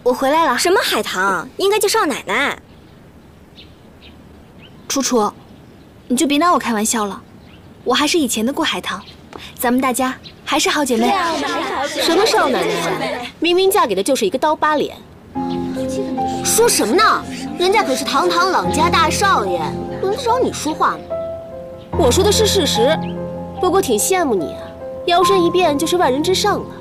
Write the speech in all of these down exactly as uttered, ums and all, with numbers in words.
我回来了。 什么海棠？应该叫少奶奶。 楚楚，你就别拿我开玩笑了，我还是以前的顾海棠，咱们大家还是好姐妹。 什么少奶奶？明明嫁给的就是一个刀疤脸。 说什么呢？人家可是堂堂朗家大少爷，轮得着你说话吗？ 我说的是事实，不过挺羡慕你啊，摇身一变就是万人之上了。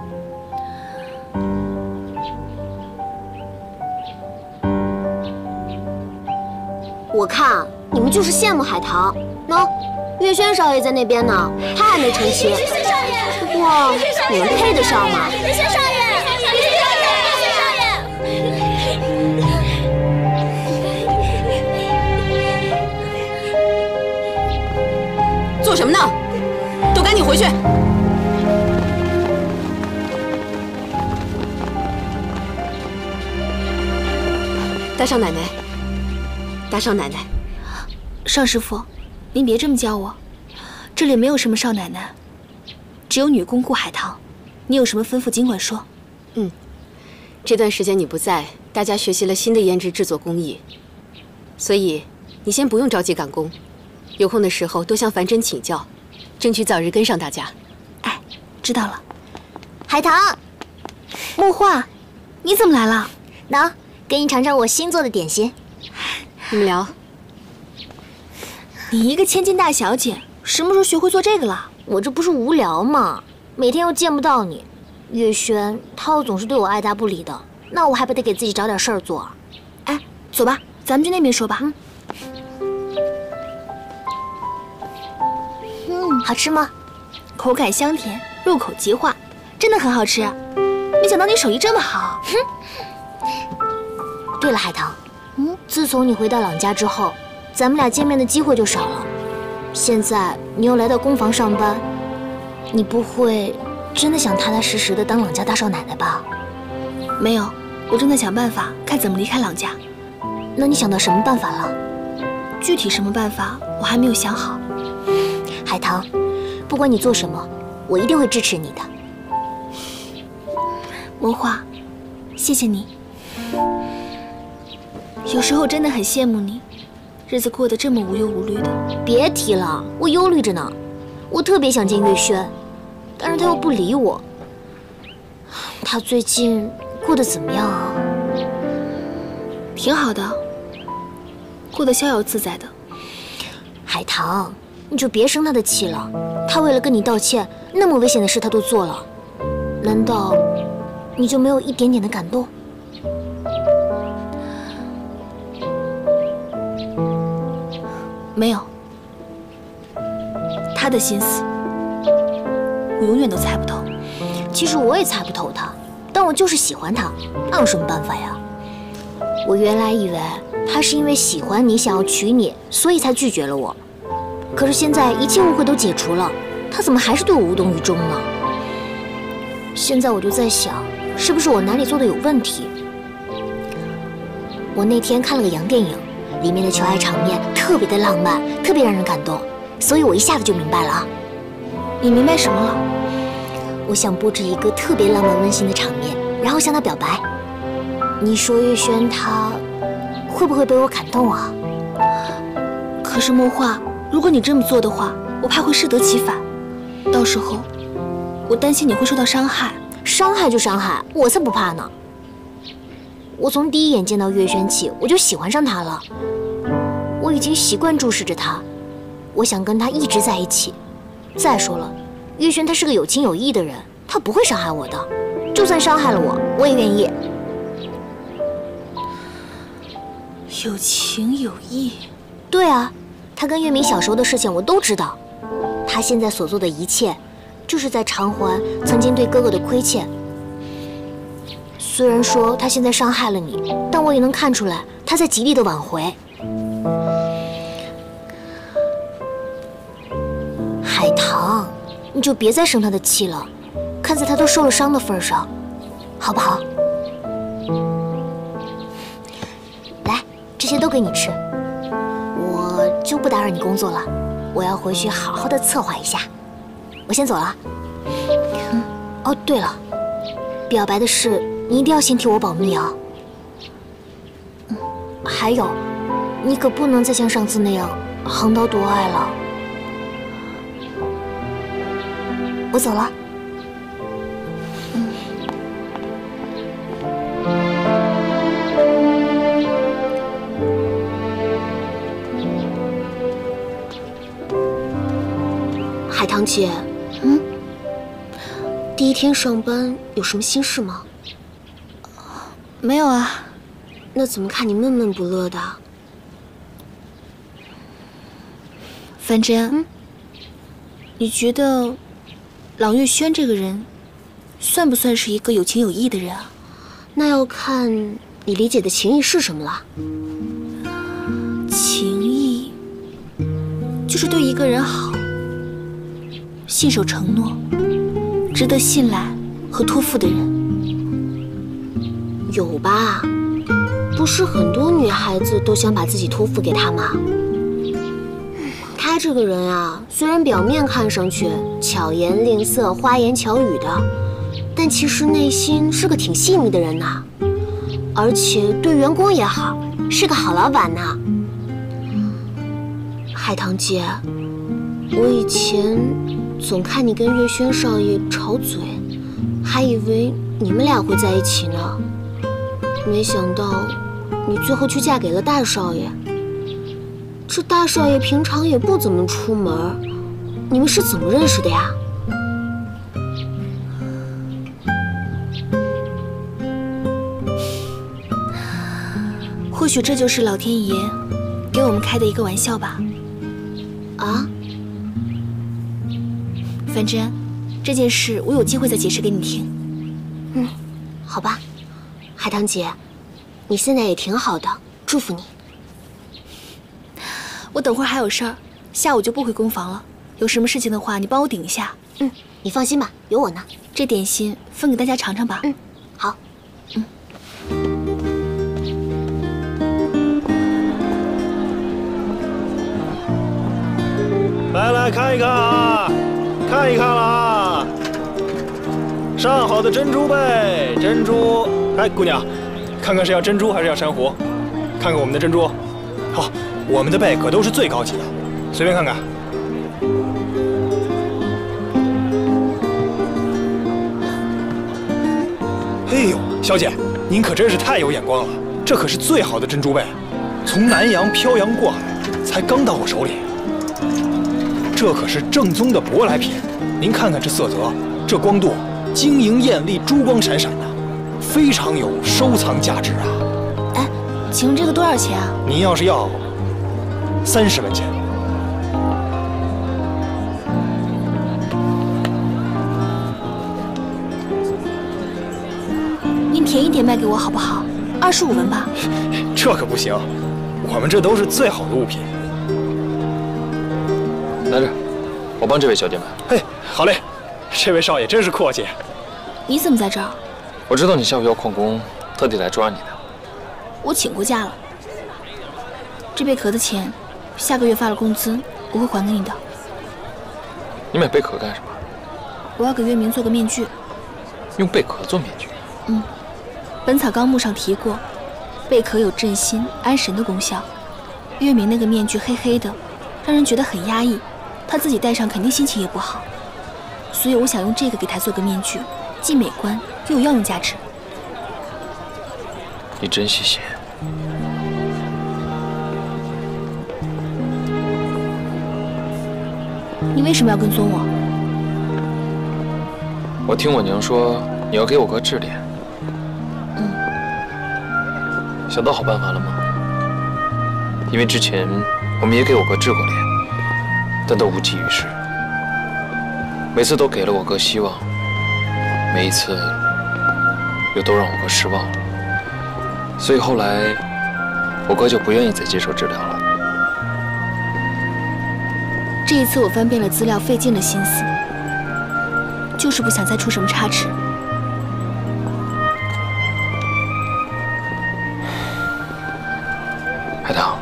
我看你们就是羡慕海棠。喏，月轩少爷在那边呢，他还没成亲。不过你们配得上吗？ 月轩少爷，月轩少爷，月轩少爷。 做什么呢？都赶紧回去！ 大少奶奶，大少奶奶， 邵师傅，您别这么叫我，这里没有什么少奶奶，只有女工顾海棠。你有什么吩咐尽管说。 嗯，这段时间你不在，大家学习了新的胭脂制作工艺，所以你先不用着急赶工，有空的时候多向凡真请教，争取早日跟上大家。 哎，知道了。 海棠， 木画，你怎么来了？ 喏，给你尝尝我新做的点心。 你们聊。 你一个千金大小姐，什么时候学会做这个了？ 我这不是无聊吗？每天又见不到你，月轩他又总是对我爱答不理的，那我还不得给自己找点事儿做？ 哎，走吧，咱们去那边说吧。 嗯。嗯，好吃吗？ 口感香甜，入口即化，真的很好吃。没想到你手艺这么好。 哼。对了，海棠，嗯，自从你回到朗家之后，咱们俩见面的机会就少了。现在你又来到工房上班，你不会真的想踏踏实实的当朗家大少奶奶吧？ 没有，我正在想办法，看怎么离开朗家。 那你想到什么办法了？ 具体什么办法，我还没有想好。 海棠，不管你做什么，我一定会支持你的。 魔画，谢谢你。有时候真的很羡慕你，日子过得这么无忧无虑的。 别提了，我忧虑着呢。我特别想见月轩，但是他又不理我。他最近过得怎么样啊？ 挺好的，过得逍遥自在的。 海棠，你就别生他的气了。他为了跟你道歉，那么危险的事他都做了，难道你就没有一点点的感动？ 没有，他的心思我永远都猜不透。 其实我也猜不透他，但我就是喜欢他，那有什么办法呀？我原来以为他是因为喜欢你，想要娶你，所以才拒绝了我。可是现在一切误会都解除了，他怎么还是对我无动于衷呢？现在我就在想，是不是我哪里做的有问题？我那天看了个洋电影，里面的求爱场面特别的浪漫，特别让人感动，所以我一下子就明白了啊。 你明白什么了？ 我想布置一个特别浪漫温馨的场面，然后向他表白。你说月轩他会不会被我感动啊？ 可是墨画，如果你这么做的话，我怕会适得其反，到时候我担心你会受到伤害。 伤害就伤害，我才不怕呢。我从第一眼见到月轩起，我就喜欢上他了。我已经习惯注视着他，我想跟他一直在一起。再说了，月轩他是个有情有义的人，他不会伤害我的。就算伤害了我，我也愿意。 有情有义。 对啊，他跟月明小时候的事情我都知道。他现在所做的一切，就是在偿还曾经对哥哥的亏欠。虽然说他现在伤害了你，但我也能看出来他在极力的挽回。海棠，你就别再生他的气了，看在他都受了伤的份上，好不好？来，这些都给你吃，我就不打扰你工作了，我要回去好好的策划一下。我先走了。嗯、哦，对了，表白的事你一定要先替我保密啊。嗯，还有，你可不能再像上次那样横刀夺爱了。我走了。嗯。 海棠姐， 嗯， 第一天上班有什么心事吗？ 没有啊。 那怎么看你闷闷不乐的？ 樊真， 嗯， 你觉得朗月轩这个人，算不算是一个有情有义的人啊？ 那要看你理解的情义是什么了。 情义，就是对一个人好，信守承诺，值得信赖和托付的人。 有吧？不是很多女孩子都想把自己托付给他吗？他这个人啊，虽然表面看上去巧言令色、花言巧语的，但其实内心是个挺细腻的人呐。而且对员工也好，是个好老板呐。海棠姐，我以前总看你跟月轩少爷吵嘴，还以为你们俩会在一起呢。没想到你最后却嫁给了大少爷。这大少爷平常也不怎么出门，你们是怎么认识的呀？ 或许这就是老天爷给我们开的一个玩笑吧。 啊？ 樊真，这件事我有机会再解释给你听。 嗯，好吧。海棠姐，你现在也挺好的，祝福你。 我等会儿还有事儿，下午就不回工房了。有什么事情的话，你帮我顶一下。 嗯，你放心吧，有我呢。 这点心分给大家尝尝吧。 嗯，好。 嗯。 来来看一看啊，看一看啦！上好的珍珠贝，珍珠。哎，姑娘，看看是要珍珠还是要珊瑚？看看我们的珍珠。好。我们的贝可都是最高级的，随便看看。哎呦，小姐，您可真是太有眼光了，这可是最好的珍珠贝，从南洋漂洋过海，才刚到我手里。这可是正宗的舶来品，您看看这色泽，这光度，晶莹艳丽，珠光闪闪的，非常有收藏价值啊。 哎，请问这个多少钱啊？ 您要是要。三十文钱。 您便宜点卖给我好不好？二十五文吧。 这可不行，我们这都是最好的物品。 来这，我帮这位小姐买。 嘿，好嘞，这位少爷真是阔气。 你怎么在这儿？ 我知道你下午要旷工，特地来抓你的。 我请过假了。这贝壳的钱。下个月发了工资，我会还给你的。 你买贝壳干什么？ 我要给月明做个面具。 用贝壳做面具？ 嗯，《本草纲目》上提过，贝壳有镇心安神的功效。月明那个面具黑黑的，让人觉得很压抑，他自己戴上肯定心情也不好。所以我想用这个给他做个面具，既美观又有药用价值。 你真细心。 你为什么要跟踪我？ 我听我娘说你要给我哥治脸。 嗯。 想到好办法了吗？因为之前我们也给我哥治过脸，但都无济于事。每次都给了我哥希望，每一次又都让我哥失望了。所以后来我哥就不愿意再接受治疗了。 这一次我翻遍了资料，费尽了心思，就是不想再出什么差池。 海棠，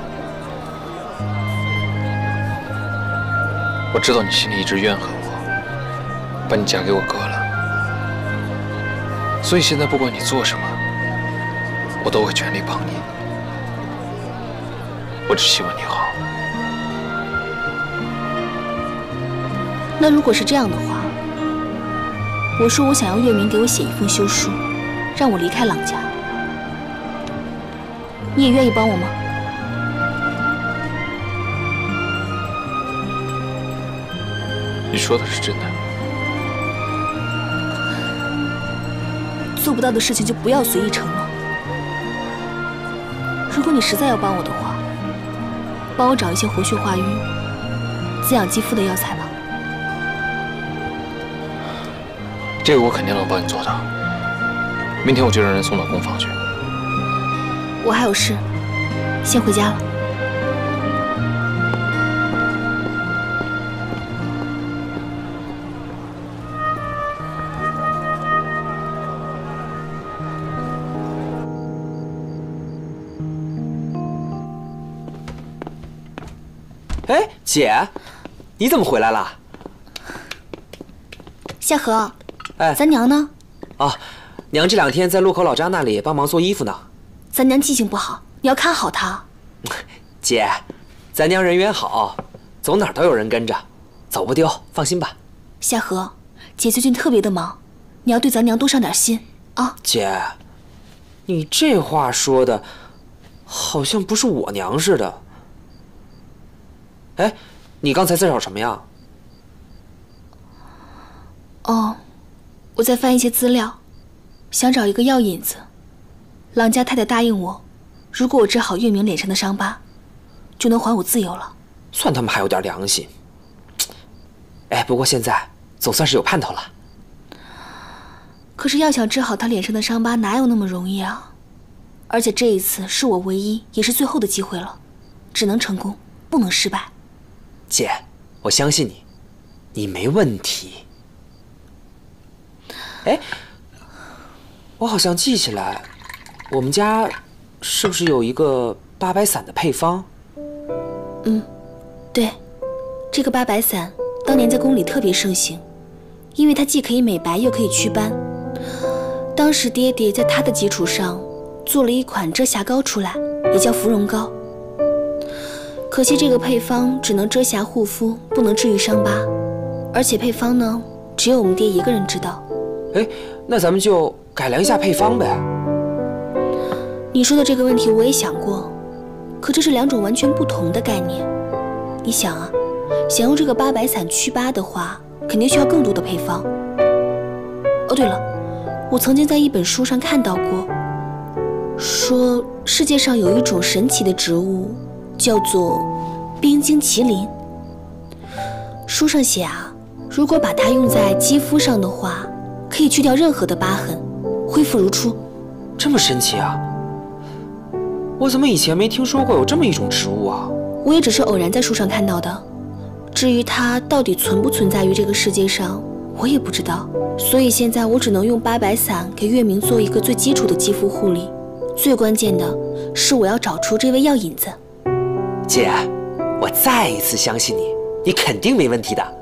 我知道你心里一直怨恨我，把你嫁给我哥了。 所以现在不管你做什么，我都会全力帮你。我只希望你好。 那如果是这样的话，我说我想要月明给我写一封休书，让我离开郎家，你也愿意帮我吗？ 你说的是真的？ 做不到的事情就不要随意承诺。如果你实在要帮我的话，帮我找一些活血化瘀、滋养肌肤的药材吧。 这个我肯定能帮你做到。明天我就让人送到工坊去。 我还有事，先回家了。 哎，姐，你怎么回来了？ 夏荷， 哎， 咱娘呢？ 啊，娘这两天在路口老张那里帮忙做衣服呢。 咱娘记性不好，你要看好她。 姐，咱娘人缘好，走哪儿都有人跟着，走不丢，放心吧。 夏荷，姐最近特别的忙，你要对咱娘多上点心啊。 姐，你这话说的，好像不是我娘似的。哎，你刚才在找什么呀？ 哦，我在翻一些资料，想找一个药引子。郎家太太答应我，如果我治好月明脸上的伤疤，就能还我自由了。 算他们还有点良心。哎，不过现在总算是有盼头了。 可是要想治好他脸上的伤疤，哪有那么容易啊？而且这一次是我唯一也是最后的机会了，只能成功，不能失败。 姐，我相信你，你没问题。哎，我好像记起来，我们家是不是有一个八白散的配方？ 嗯，对，这个八白散当年在宫里特别盛行，因为它既可以美白又可以祛斑。当时爹爹在它的基础上做了一款遮瑕膏出来，也叫芙蓉膏。可惜这个配方只能遮瑕护肤，不能治愈伤疤，而且配方呢，只有我们爹一个人知道。 哎，那咱们就改良一下配方呗。 你说的这个问题我也想过，可这是两种完全不同的概念。你想啊，想用这个八白散祛疤的话，肯定需要更多的配方。哦，对了，我曾经在一本书上看到过，说世界上有一种神奇的植物，叫做冰晶麒麟。书上写啊，如果把它用在肌肤上的话，可以去掉任何的疤痕，恢复如初。 这么神奇啊！我怎么以前没听说过有这么一种植物啊？ 我也只是偶然在书上看到的，至于它到底存不存在于这个世界上，我也不知道。所以现在我只能用八白散给月明做一个最基础的肌肤护理。最关键的是我要找出这味药引子。 姐，我再一次相信你，你肯定没问题的。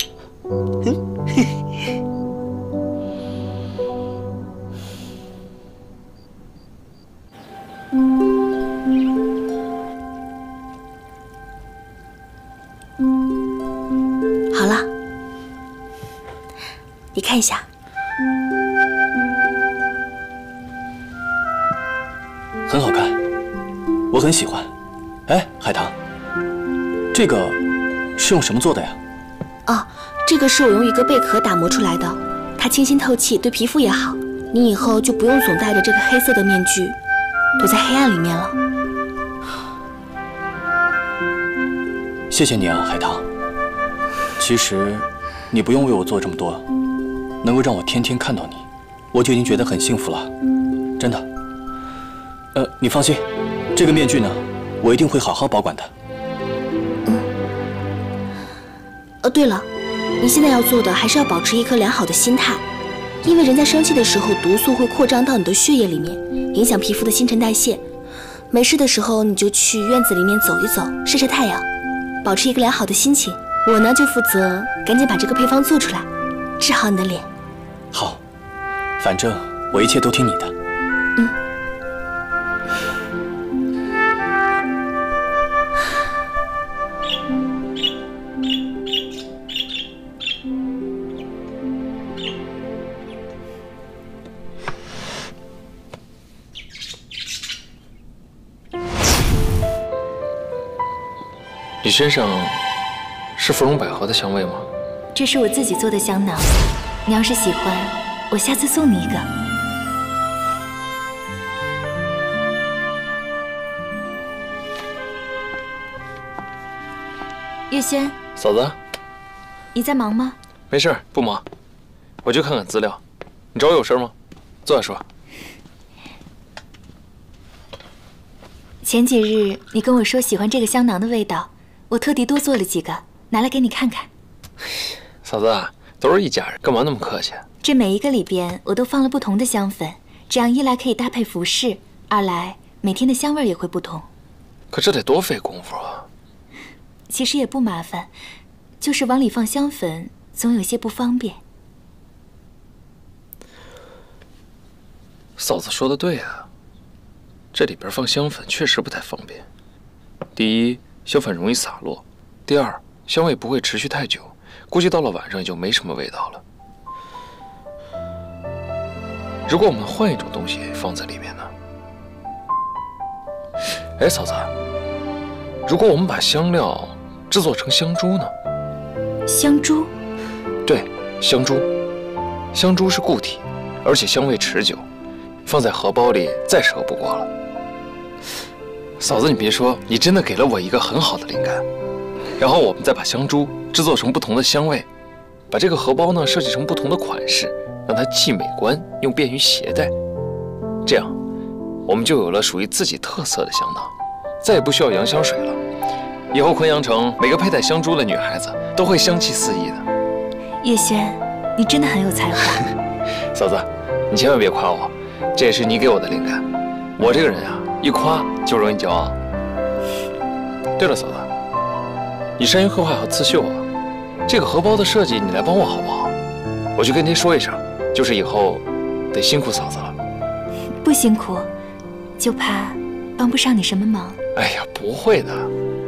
好了，你看一下。 很好看，我很喜欢。哎，海棠，这个是用什么做的呀？ 哦，这个是我用一个贝壳打磨出来的，它清新透气，对皮肤也好。你以后就不用总戴着这个黑色的面具，躲在黑暗里面了。 谢谢你啊，海棠。其实，你不用为我做这么多，能够让我天天看到你，我就已经觉得很幸福了，真的。呃，你放心，这个面具呢，我一定会好好保管的。 嗯。哦，对了，你现在要做的还是要保持一颗良好的心态，因为人在生气的时候，毒素会扩张到你的血液里面，影响皮肤的新陈代谢。没事的时候，你就去院子里面走一走，晒晒太阳，保持一个良好的心情。我呢，就负责赶紧把这个配方做出来，治好你的脸。 好，反正我一切都听你的。 嗯。 你身上是芙蓉百合的香味吗？ 这是我自己做的香囊，你要是喜欢，我下次送你一个。月轩， 嫂子， 你在忙吗？ 没事，不忙，我去看看资料。你找我有事吗？坐下说。 前几日你跟我说喜欢这个香囊的味道，我特地多做了几个，拿来给你看看。 嫂子，都是一家人，干嘛那么客气？ 这每一个里边我都放了不同的香粉，这样一来可以搭配服饰，二来每天的香味也会不同。 可这得多费功夫啊！ 其实也不麻烦，就是往里放香粉总有些不方便。 嫂子说的对啊，这里边放香粉确实不太方便。第一，香粉容易洒落；第二，香味不会持续太久，估计到了晚上也就没什么味道了。如果我们换一种东西放在里面呢？哎，嫂子，如果我们把香料制作成香珠呢？ 香珠？ 对，香珠。香珠是固体，而且香味持久，放在荷包里再适合不过了。嫂子，你别说，你真的给了我一个很好的灵感。然后我们再把香珠制作成不同的香味，把这个荷包呢设计成不同的款式，让它既美观又便于携带。这样，我们就有了属于自己特色的香囊，再也不需要洋香水了。以后昆阳城每个佩戴香珠的女孩子都会香气四溢的。 叶轩，你真的很有才华。 嫂子，你千万别夸我，这也是你给我的灵感。我这个人啊，一夸就容易骄傲。对了，嫂子，你善于刻画和刺绣啊，这个荷包的设计你来帮我好不好？我去跟爹说一声，就是以后得辛苦嫂子了。 不辛苦，就怕帮不上你什么忙。 哎呀，不会的。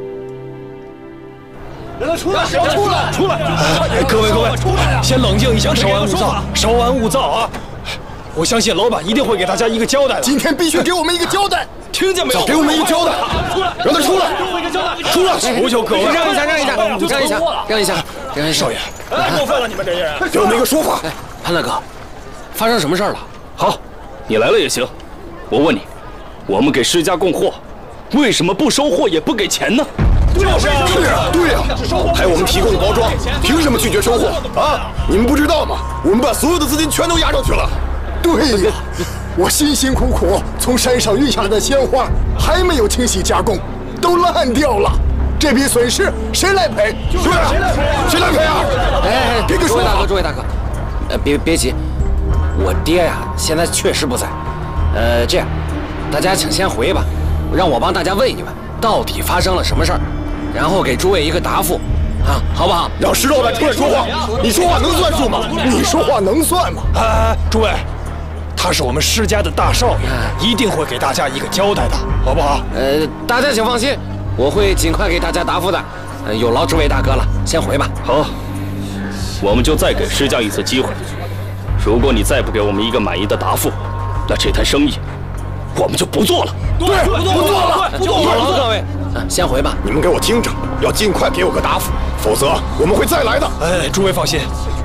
让他出来！让他出来！出来！哎，各位各位，先冷静一下，稍安勿躁，稍安勿躁啊！我相信老板一定会给大家一个交代的。 今天必须给我们一个交代， 听见没有？ 给我们一个交代！ 出来！ 让他出来！ 给我一个交代！出来！求求各位， 让一下，让一下，让一下，让一下，让一下。 少爷，太过分了，你们这些人！ 给我们一个说法。 潘大哥，发生什么事儿了？ 好，你来了也行。我问你，我们给施家供货，为什么不收货也不给钱呢？ 就是啊， 对呀，对呀，还有我们提供的包装，凭什么拒绝收货啊？你们不知道吗？我们把所有的资金全都压上去了。对呀，我辛辛苦苦从山上运下来的鲜花还没有清洗加工，都烂掉了。这笔损失谁来赔？对啊，谁来赔啊？ 哎， 给个说法。 诸位大哥，诸位大哥，呃，别别急，我爹呀现在确实不在。呃，这样，大家请先回吧，让我帮大家问一问，到底发生了什么事儿。然后给诸位一个答复，啊，好不好？ 让石老板出来说话，你说话能算数吗？你说话能算吗？ 哎，诸位，他是我们施家的大少爷，一定会给大家一个交代的，好不好？ 呃，大家请放心，我会尽快给大家答复的。呃，有劳诸位大哥了，先回吧。 好，我们就再给施家一次机会。如果你再不给我们一个满意的答复，那这摊生意我们就不做了。 对，不做了，不做了。 有劳各位。啊，先回吧。 你们给我听着，要尽快给我个答复，否则我们会再来的。 哎，诸位放心。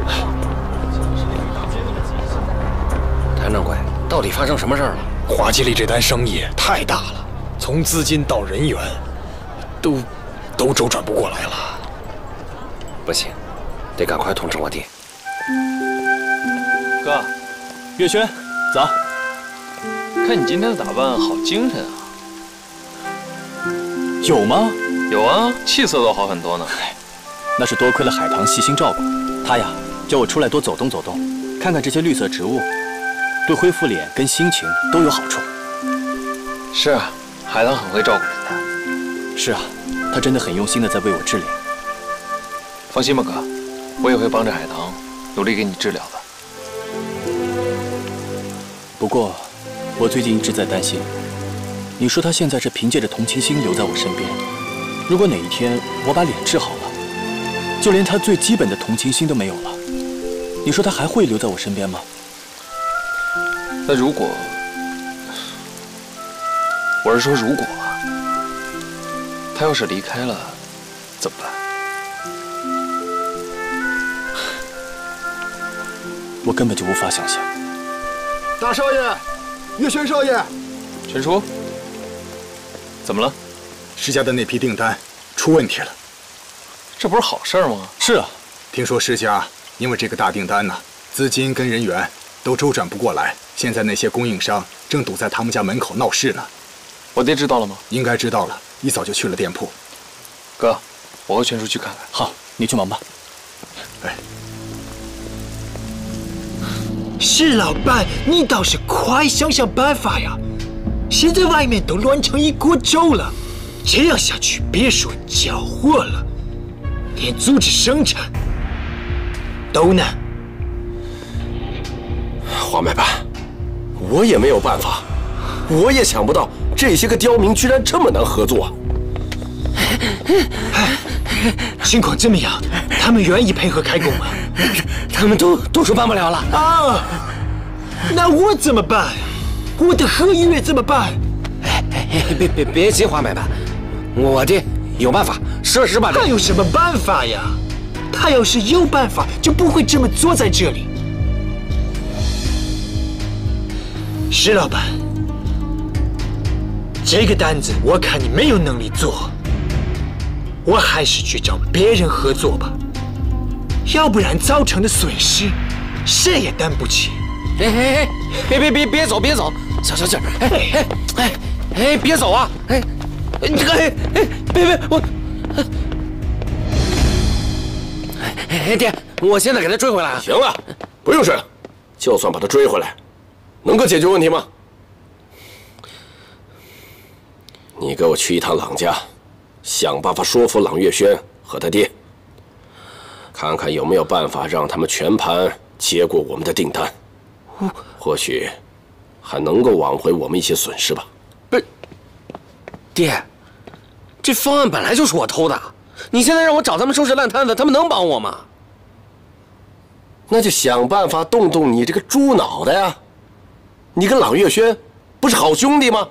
谭掌柜，到底发生什么事儿了？ 华吉利这单生意太大了，从资金到人员，都都周转不过来了。 不行，得赶快通知我爹。 哥， 月轩，走。 看你今天的打扮，好精神啊！ 有吗？ 有啊，气色都好很多呢。 那是多亏了海棠细心照顾，他呀叫我出来多走动走动，看看这些绿色植物，对恢复脸跟心情都有好处。 是啊，海棠很会照顾人的。 是啊，他真的很用心的在为我治疗。 放心吧，哥，我也会帮着海棠努力给你治疗的。 不过，我最近一直在担心。你说他现在是凭借着同情心留在我身边，如果哪一天我把脸治好了，就连他最基本的同情心都没有了，你说他还会留在我身边吗？ 那如果，我是说如果啊，他要是离开了，怎么办？ 我根本就无法想象。 大少爷，岳轩少爷， 全叔，怎么了？ 施家的那批订单出问题了。 这不是好事吗？ 是啊， 听说施家因为这个大订单呢，资金跟人员都周转不过来，现在那些供应商正堵在他们家门口闹事呢。 我爹知道了吗？ 应该知道了，一早就去了店铺。 哥，我和全叔去看看。 好，你去忙吧。 哎。 施老板，你倒是快想想办法呀！现在外面都乱成一锅粥了，这样下去别说交货了，连组织生产都难。 黄买办，我也没有办法，我也想不到这些个刁民居然这么难合作。 情况怎么样？他们愿意配合开工吗？ 他们都都说办不了了啊！那我怎么办？我的合约怎么办？ 哎哎，别别别急，黄买办，我爹有办法，说实把这。 他有什么办法呀？他要是有办法，就不会这么坐在这里。施老板，这个单子我看你没有能力做。我还是去找别人合作吧，要不然造成的损失谁也担不起。 哎哎哎，别别别别走别走，小小劲儿，哎哎哎哎，别走啊！哎，这个哎哎别别我，哎哎爹，我现在给他追回来啊！ 行了，不用追了，就算把他追回来，能够解决问题吗？你给我去一趟朗家。想办法说服朗月轩和他爹，看看有没有办法让他们全盘接过我们的订单，或许还能够挽回我们一些损失吧。 不是，爹，这方案本来就是我偷的，你现在让我找他们收拾烂摊子，他们能帮我吗？ 那就想办法动动你这个猪脑袋呀！你跟朗月轩不是好兄弟吗？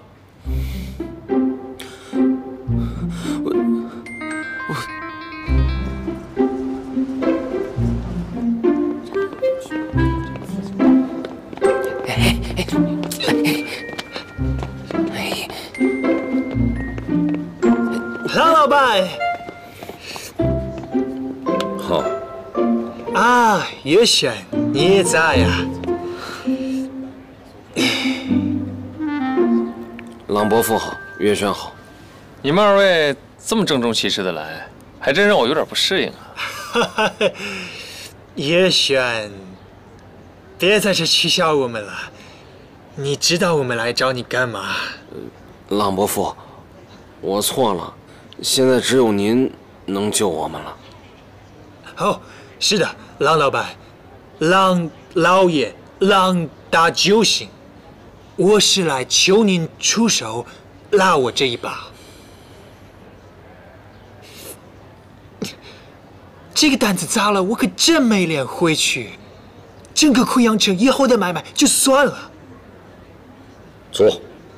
唐老板， 好啊，月轩，你也在呀？ 朗伯父好，月轩好。 你们二位这么郑重其事的来，还真让我有点不适应啊。 月轩，别在这取笑我们了，你知道我们来找你干嘛？ 朗伯父，我错了，现在只有您能救我们了。 哦，是的，郎老板，郎老爷，郎大救星，我是来求您出手拉我这一把。这个单子砸了，我可真没脸回去。整个昆阳城以后的买卖就算了。 坐。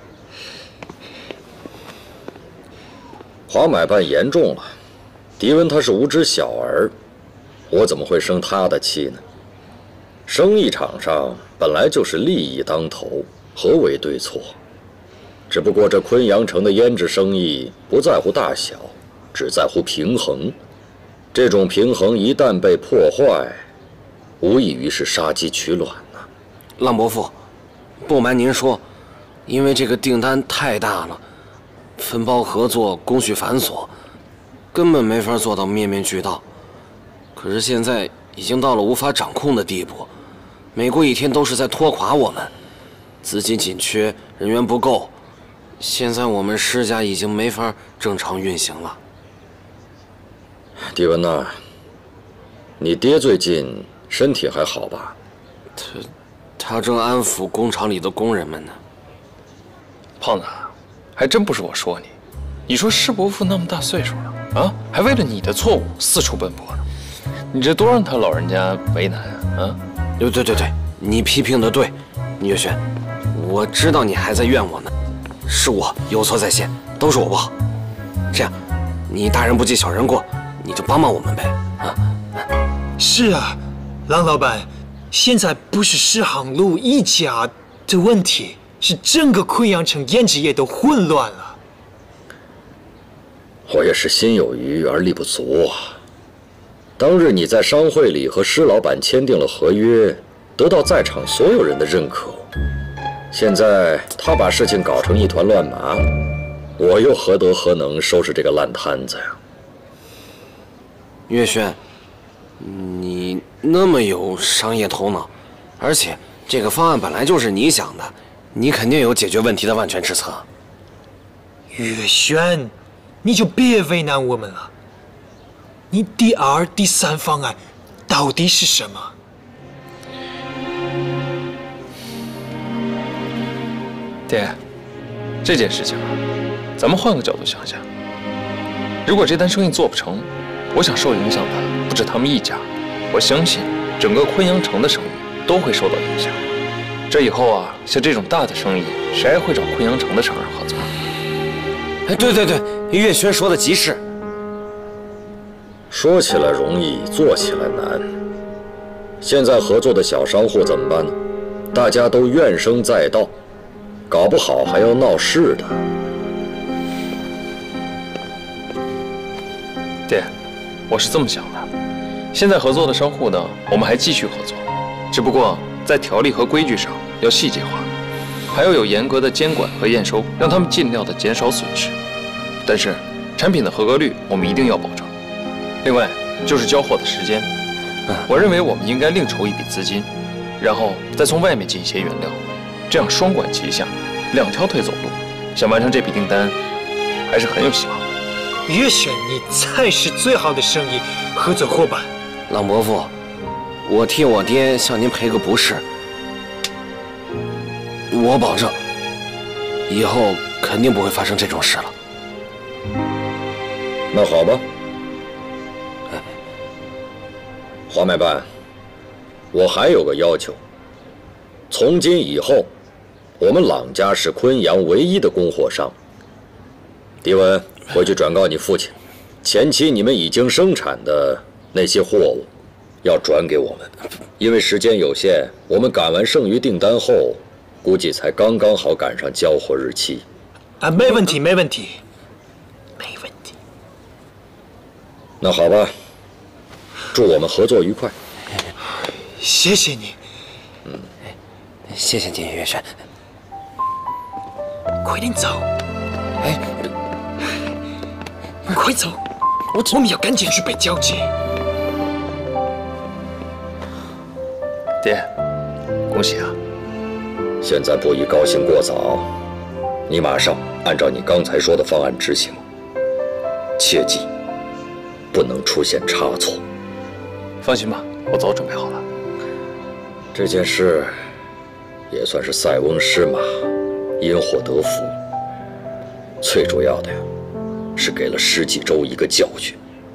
华买办严重了，狄文他是无知小儿，我怎么会生他的气呢？生意场上本来就是利益当头，何为对错？只不过这昆阳城的胭脂生意不在乎大小，只在乎平衡。这种平衡一旦被破坏，无异于是杀鸡取卵呐。 浪伯父，不瞒您说，因为这个订单太大了，分包合作工序繁琐，根本没法做到面面俱到。可是现在已经到了无法掌控的地步，每过一天都是在拖垮我们，资金紧缺，人员不够，现在我们施家已经没法正常运行了。 狄文呐，你爹最近身体还好吧？ 他他正安抚工厂里的工人们呢。 胖子，还真不是我说你，你说施伯父那么大岁数了啊，还为了你的错误四处奔波呢，你这多让他老人家为难啊！啊， 对对对对，你批评的对，月轩，我知道你还在怨我呢，是我有错在先，都是我不好。这样，你大人不计小人过，你就帮帮我们呗，啊！ 是啊，郎老板，现在不是诗航路一家的问题，是整个昆阳城胭脂业都混乱了。 我也是心有余而力不足啊。当日你在商会里和施老板签订了合约，得到在场所有人的认可。现在他把事情搞成一团乱麻，我又何德何能收拾这个烂摊子呀？ 月轩，你那么有商业头脑，而且这个方案本来就是你想的，你肯定有解决问题的万全之策。 月轩，你就别为难我们了。你第二、第三方案到底是什么？ 爹，这件事情啊，咱们换个角度想想。如果这单生意做不成，我想受影响的不止他们一家，我相信整个昆阳城的生意都会受到影响。这以后啊，像这种大的生意，谁还会找昆阳城的厂人合作？ 哎，对对对，月轩说的极是。 说起来容易，做起来难。现在合作的小商户怎么办呢？大家都怨声载道，搞不好还要闹事的。 爹，我是这么想的，现在合作的商户呢，我们还继续合作，只不过在条例和规矩上要细节化，还要有严格的监管和验收，让他们尽量的减少损失。但是产品的合格率我们一定要保证。另外就是交货的时间，我认为我们应该另筹一笔资金，然后再从外面进一些原料，这样双管齐下，两条腿走路，想完成这笔订单还是很有希望。 月轩，你才是最好的生意合作伙伴。 郎伯父，我替我爹向您赔个不是，我保证以后肯定不会发生这种事了。 那好吧。花麦办，我还有个要求，从今以后，我们朗家是昆阳唯一的供货商。狄文，回去转告你父亲，前期你们已经生产的那些货物，要转给我们，因为时间有限，我们赶完剩余订单后，估计才刚刚好赶上交货日期。 啊，没问题，没问题，没问题。 那好吧。祝我们合作愉快。 谢谢你。 嗯，谢谢你，月轩。 快点走。 哎， 快走！我我们要赶紧去北交接。 爹，恭喜啊！ 现在不宜高兴过早，你马上按照你刚才说的方案执行，切记不能出现差错。 放心吧，我早准备好了。 这件事也算是塞翁失马，因祸得福。最主要的呀，是给了施济州一个教训。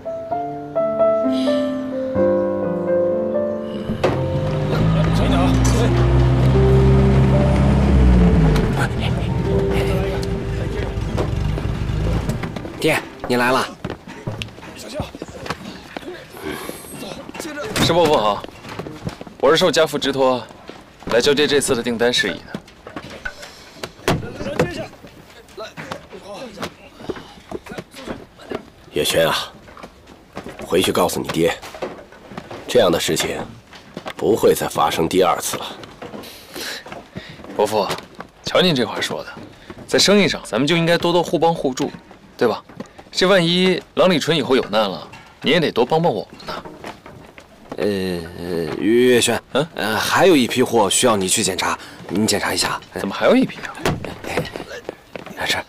爹，你来了。 施伯父好，我是受家父之托，来交接这次的订单事宜的。 月轩啊，回去告诉你爹，这样的事情不会再发生第二次了。 伯父，瞧您这话说的，在生意上咱们就应该多多互帮互助，对吧？这万一郎李纯以后有难了，你也得多帮帮我们呢。 呃，月轩，嗯，呃，还有一批货需要你去检查，你检查一下。 怎么还有一批啊？ 来这儿。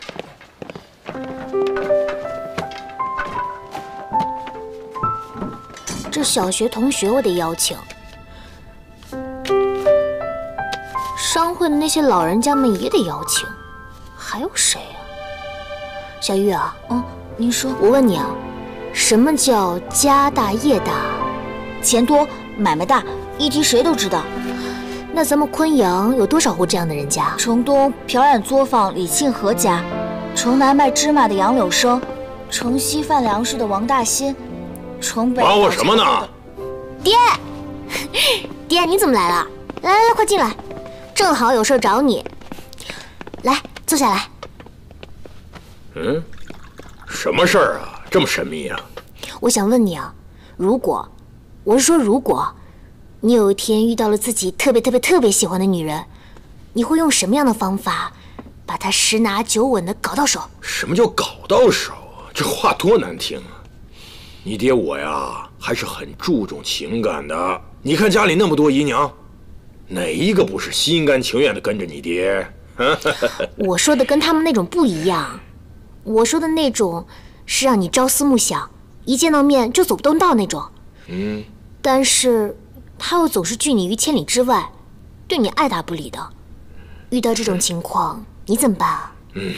这小学同学我得邀请。 商会的那些老人家们也得邀请，还有谁啊？小玉啊， 嗯，您说， 我问你啊，什么叫家大业大？ 钱多，买卖大，一提谁都知道。 那咱们昆阳有多少户这样的人家？ 城东漂染作坊李庆和家，城南卖芝麻的杨柳生，城西贩粮食的王大新，城北…… 忙我什么呢？ 爹，爹，你怎么来了？来来来，快进来，正好有事找你。来，坐下来。 嗯，什么事儿啊？这么神秘啊？ 我想问你啊，如果，我是说如果，你有一天遇到了自己特别特别特别喜欢的女人，你会用什么样的方法把她十拿九稳的搞到手？ 什么叫搞到手啊？这话多难听啊！你爹我呀，还是很注重情感的。你看家里那么多姨娘，哪一个不是心甘情愿的跟着你爹？ 我说的跟他们那种不一样，我说的那种是让你朝思暮想，一见到面就走不动道那种。 嗯， 但是他又总是拒你于千里之外，对你爱答不理的。遇到这种情况，你怎么办啊？ 嗯。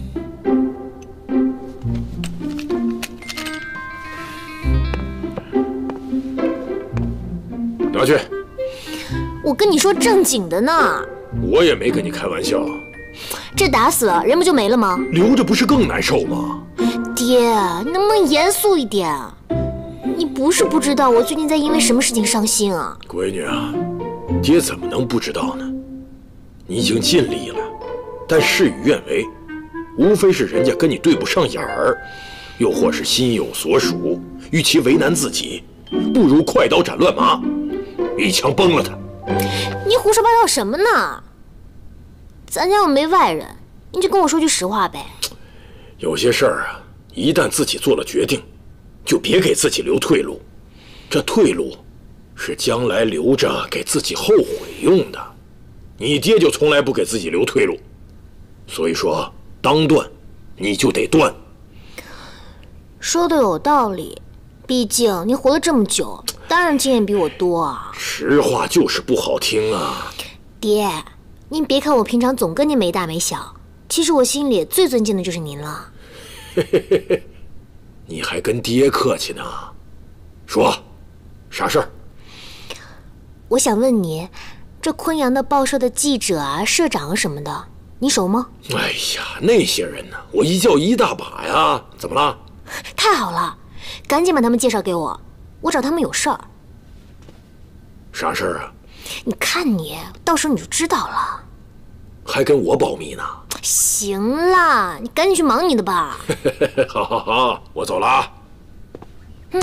拿去。 我跟你说正经的呢。 我也没跟你开玩笑。 这打死了人不就没了吗？ 留着不是更难受吗？ 爹，你能不能严肃一点？你不是不知道我最近在因为什么事情伤心啊？ 闺女啊，爹怎么能不知道呢？你已经尽力了，但事与愿违，无非是人家跟你对不上眼儿，又或是心有所属。与其为难自己，不如快刀斩乱麻，一枪崩了他。 你胡说八道什么呢？咱家又没外人，你就跟我说句实话呗。 有些事儿啊，一旦自己做了决定，就别给自己留退路。这退路是将来留着给自己后悔用的。你爹就从来不给自己留退路，所以说当断你就得断。 说的有道理，毕竟你活了这么久，当然经验比我多啊。 实话就是不好听啊。 爹，您别看我平常总跟您没大没小，其实我心里最尊敬的就是您了。 嘿嘿嘿嘿，你还跟爹客气呢？说，啥事儿？ 我想问你，这昆阳的报社的记者啊、社长啊什么的，你熟吗？ 哎呀，那些人呢，我一叫一大把呀。怎么了？ 太好了，赶紧把他们介绍给我，我找他们有事儿。 啥事儿啊？ 你看你，到时候你就知道了。 还跟我保密呢？ 行啦，你赶紧去忙你的吧。 好好好，我走了啊。 嗯。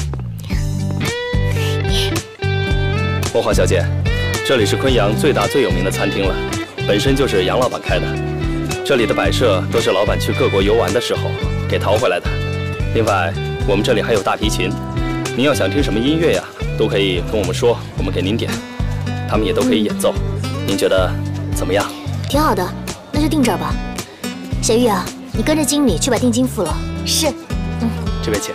梦华小姐，这里是昆阳最大最有名的餐厅了，本身就是杨老板开的。这里的摆设都是老板去各国游玩的时候给淘回来的。另外，我们这里还有大提琴，您要想听什么音乐呀，都可以跟我们说，我们给您点，他们也都可以演奏。您觉得怎么样？ 挺好的，那就定这儿吧。小玉啊，你跟着经理去把定金付了。是。嗯， 这边请。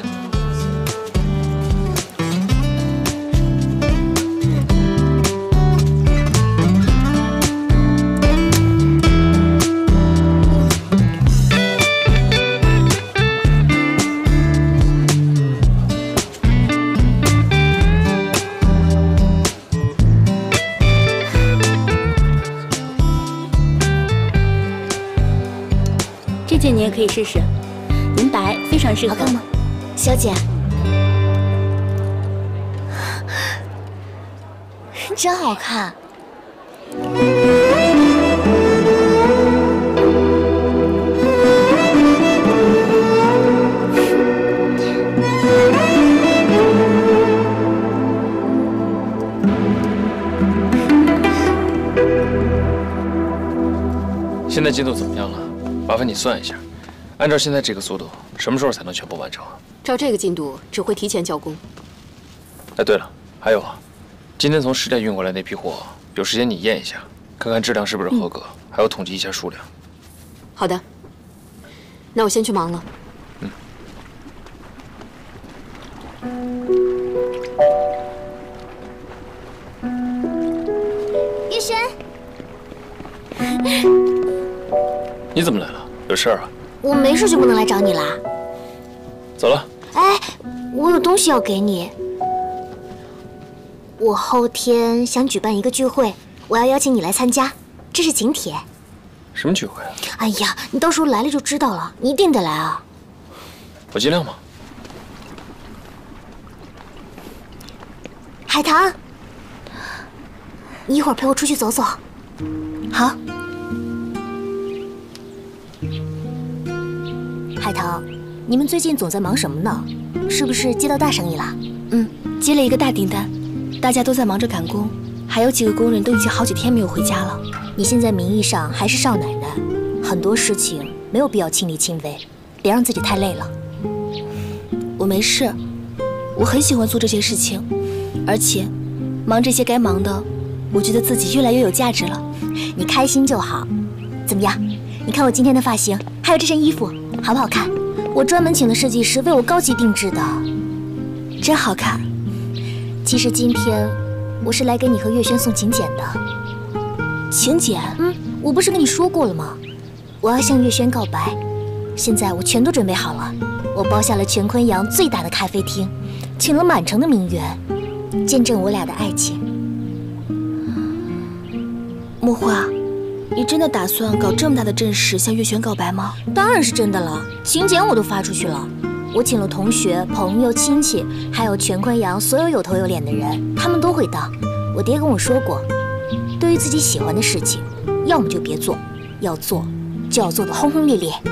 这件你也可以试试，银白非常适合。 好看吗，小姐？真好看。 现在进度怎么样了？麻烦你算一下，按照现在这个速度，什么时候才能全部完成啊？ 照这个进度，只会提前交工。 哎，对了，还有啊，今天从市店运过来那批货，有时间你验一下，看看质量是不是合格，嗯、还要统计一下数量。 好的，那我先去忙了。 嗯。 玉轩， 你怎么来了？有事儿啊？ 我没事就不能来找你啦。 走了。 哎，我有东西要给你。我后天想举办一个聚会，我要邀请你来参加，这是请帖。 什么聚会啊？ 哎呀，你到时候来了就知道了，你一定得来啊！ 我尽量嘛。 海棠，你一会儿陪我出去走走。 好。 海棠，你们最近总在忙什么呢？是不是接到大生意了？ 嗯，接了一个大订单，大家都在忙着赶工，还有几个工人都已经好几天没有回家了。 你现在名义上还是少奶奶，很多事情没有必要亲力亲为，别让自己太累了。 我没事，我很喜欢做这些事情，而且忙这些该忙的，我觉得自己越来越有价值了。 你开心就好。怎么样？你看我今天的发型，还有这身衣服，好不好看？我专门请了设计师为我高级定制的， 真好看。 其实今天我是来给你和月轩送请柬的。 请柬？ 嗯，我不是跟你说过了吗？我要向月轩告白，现在我全都准备好了。我包下了全昆阳最大的咖啡厅，请了满城的名媛，见证我俩的爱情。 木花，你真的打算搞这么大的阵势向月轩告白吗？ 当然是真的了，请柬我都发出去了。我请了同学、朋友、亲戚，还有全昆阳所有有头有脸的人，他们都会到。我爹跟我说过，对于自己喜欢的事情，要么就别做，要做就要做得轰轰烈烈。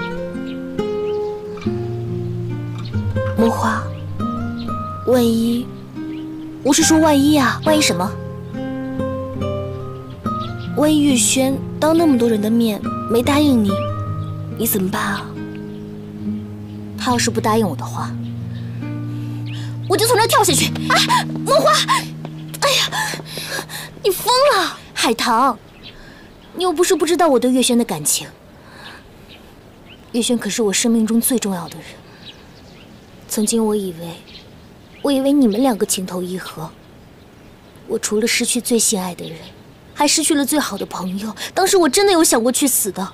木花，万一，我是说万一啊， 万一什么？ 万一月轩当那么多人的面没答应你，你怎么办啊？ 他要是不答应我的话，我就从这儿跳下去！啊，木花！哎呀，你疯了！海棠，你又不是不知道我对月轩的感情。月轩可是我生命中最重要的人。曾经我以为，我以为你们两个情投意合。我除了失去最心爱的人，还失去了最好的朋友。当时我真的有想过去死的。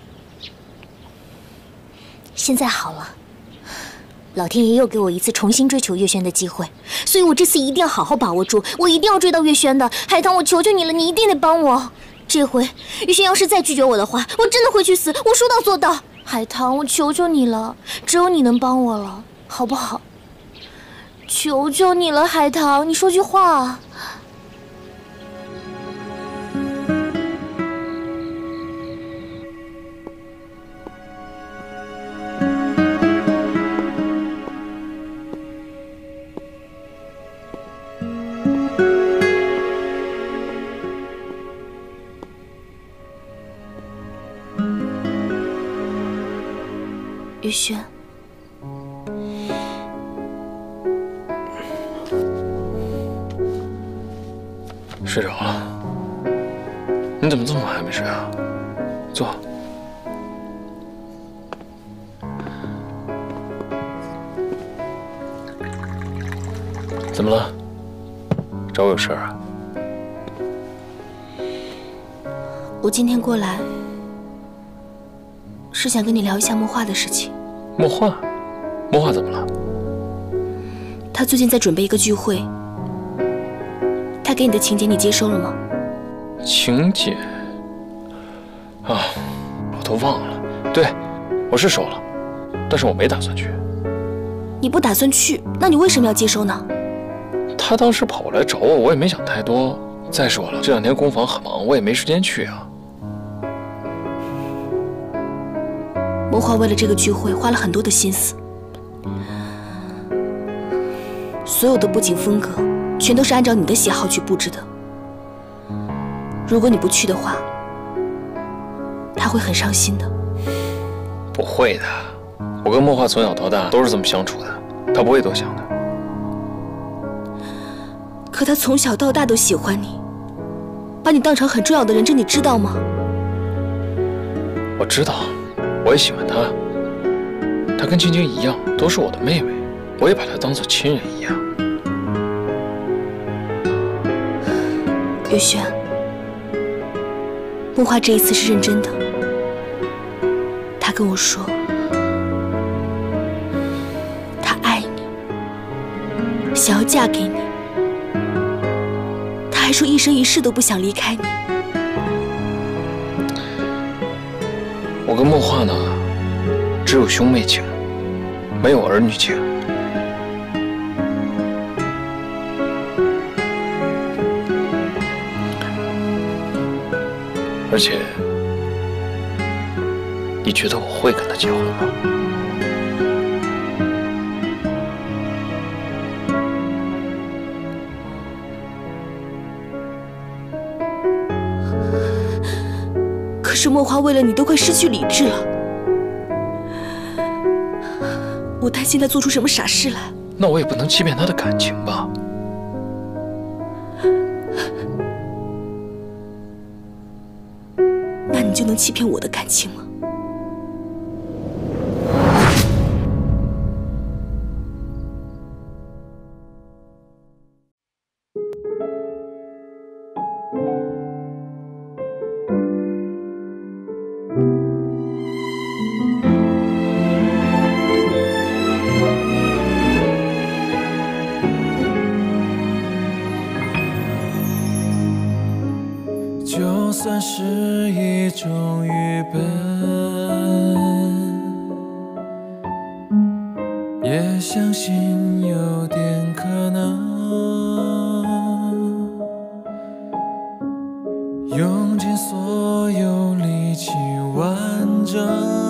现在好了。老天爷又给我一次重新追求月轩的机会，所以我这次一定要好好把握住，我一定要追到月轩的。海棠，我求求你了，你一定得帮我。这回月轩要是再拒绝我的话，我真的会去死，我说到做到。海棠，我求求你了，只有你能帮我了，好不好？求求你了，海棠，你说句话。 月轩， 睡着了？你怎么这么晚还没睡啊？坐。怎么了？找我有事儿啊？ 我今天过来是想跟你聊一下墨画的事情。 墨画？墨画怎么了？ 他最近在准备一个聚会，他给你的请柬你接收了吗？ 请柬啊，我都忘了。对，我是收了，但是我没打算去。 你不打算去，那你为什么要接收呢？ 他当时跑过来找我，我也没想太多。再说了，这两天工坊很忙，我也没时间去啊。 墨画为了这个聚会花了很多的心思，所有的布景风格全都是按照你的喜好去布置的。如果你不去的话，他会很伤心的。 不会的，我跟墨画从小到大都是这么相处的，他不会多想的。 可他从小到大都喜欢你，把你当成很重要的人，这你知道吗？ 我知道。我也喜欢她，她跟晶晶一样，都是我的妹妹，我也把她当做亲人一样。 月轩， 木花这一次是认真的，他跟我说，他爱你，想要嫁给你，他还说一生一世都不想离开你。 我跟木花呢，只有兄妹情，没有儿女情。而且，你觉得我会跟他结婚吗？ 可是墨花为了你都快失去理智了，我担心他做出什么傻事来。 那我也不能欺骗他的感情吧？ 那你就能欺骗我的感情吗？ 就算是一种愚笨，也相信有点可能。用尽所有力气完整，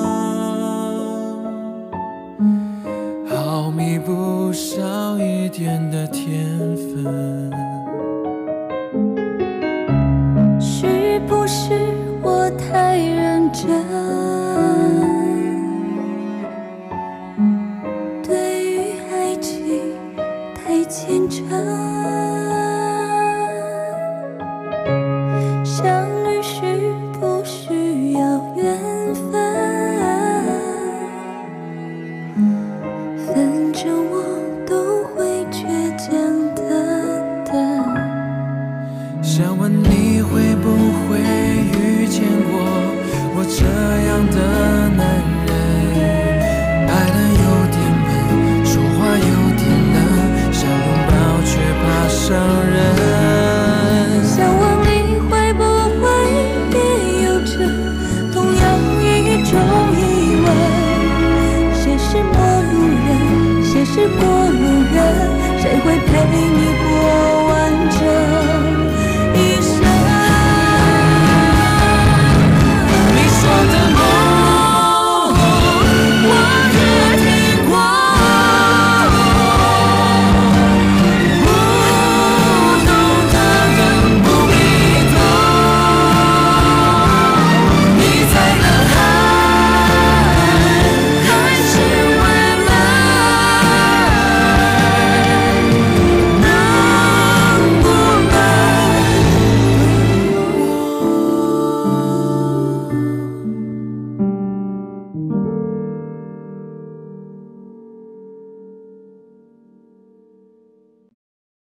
好弥补少一点的天分。 是不是我太认真？